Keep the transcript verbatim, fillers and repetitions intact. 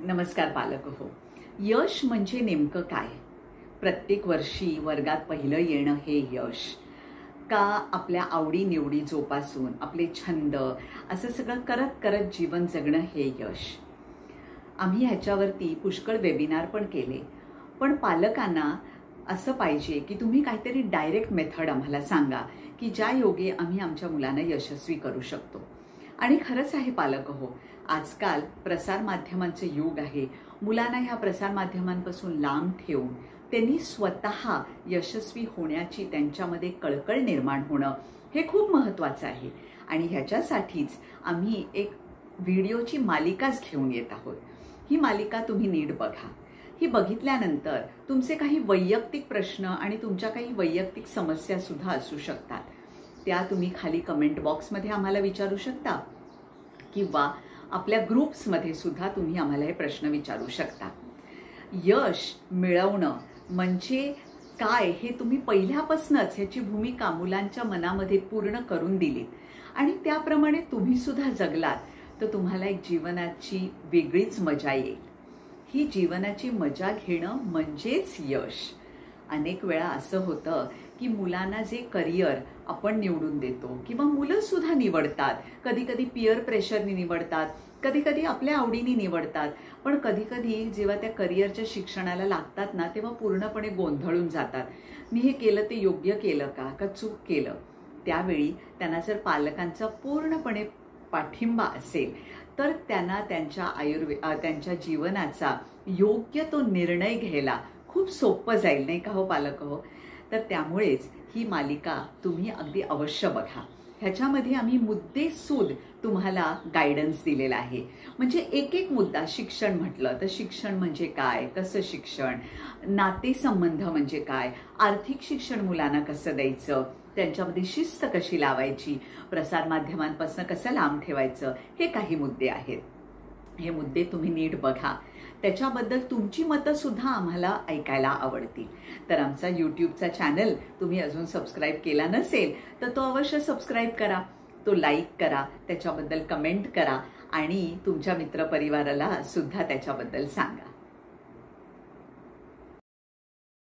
नमस्कार पालक हो. यश म्हणजे नेमकं काय? प्रत्येक वर्षी वर्गात पहिलं येणं हे यश का? आपल्या आवडी निवडी जोपासून आपले छंद असं सगळं करत करत जीवन जगणं हे यश. आम्ही ह्याच्यावरती पुष्कळ वेबिनार पण केले, पण पालकांना असं पाहिजे की तुम्ही काहीतरी डायरेक्ट मेथड आम्हाला सांगा की ज्या योगे आम्ही आमच्या मुलांना यशस्वी करू शकतो. आणि खरंच आहे पालक हो, आजकाल प्रसार माध्यमांचे युग आहे. मुलांना ह्या प्रसार माध्यमांपासून लांब ठेवून त्यांनी स्वतः यशस्वी होण्याची त्यांच्यामध्ये कळकळ निर्माण होणं हे खूप महत्त्वाचं आहे. आणि ह्याच्यासाठीच आम्ही एक व्हिडिओची मालिकाच घेऊन येत आहोत. ही मालिका तुम्ही नीट बघा. ही बघितल्यानंतर तुमचे काही वैयक्तिक प्रश्न आणि तुमच्या काही वैयक्तिक समस्या सुद्धा असू शकतात, त्या तुम्ही खाली कमेंट बॉक्समध्ये आम्हाला विचारू शकता किंवा आपल्या ग्रुप्समध्ये सुद्धा तुम्ही आम्हाला हे प्रश्न विचारू शकता. यश मिळवणं म्हणजे काय हे तुम्ही पहिल्यापासूनच ह्याची भूमिका मुलांच्या मनामध्ये पूर्ण करून दिलीत आणि त्याप्रमाणे तुम्ही सुद्धा जगलात तर तुम्हाला एक जीवनाची वेगळीच मजा येईल. ही जीवनाची मजा घेणं म्हणजेच यश. अनेक वेळा असं होतं की मुलांना जे करिअर आपण निवडून देतो किंवा मुलं सुद्धा निवडतात, कधी कधी पिअर प्रेशरनी निवडतात, कधी कधी आपल्या आवडीने निवडतात, पण कधी कधी जेव्हा त्या करिअरच्या शिक्षणाला लागतात ना तेव्हा पूर्णपणे गोंधळून जातात. मी हे केलं ते योग्य केलं का का चूक केलं? त्यावेळी त्यांना जर पालकांचा पूर्णपणे पाठिंबा असेल तर त्यांना त्यांच्या आयुर्वे त्यांच्या जीवनाचा योग्य तो निर्णय घ्यायला खूप सोपं जाईल, नाही का हो पालक हो? तर त्यामुळेच ही मालिका तुम्ही अगदी अवश्य बघा. ह्याच्यामध्ये आम्ही मुद्देसूद तुम्हाला गायडन्स दिलेला आहे. म्हणजे एक एक मुद्दा, शिक्षण म्हटलं तर शिक्षण म्हणजे काय, कसं शिक्षण, नातेसंबंध म्हणजे काय, आर्थिक शिक्षण मुलांना कसं द्यायचं, त्यांच्यामध्ये शिस्त कशी लावायची, प्रसार माध्यमांपासून कसं लांब ठेवायचं, हे काही मुद्दे आहेत. हे मुद्दे तुम्ही नीट बघा. त्याच्याबद्दल तुमची मतं सुद्धा आम्हाला ऐकायला आवडतील. तर आमचा यूट्यूबचा चॅनल तुम्ही अजून सबस्क्राईब केला नसेल तर तो अवश्य सबस्क्राईब करा, तो लाईक करा, त्याच्याबद्दल कमेंट करा आणि तुमच्या मित्रपरिवाराला सुद्धा त्याच्याबद्दल सांगा.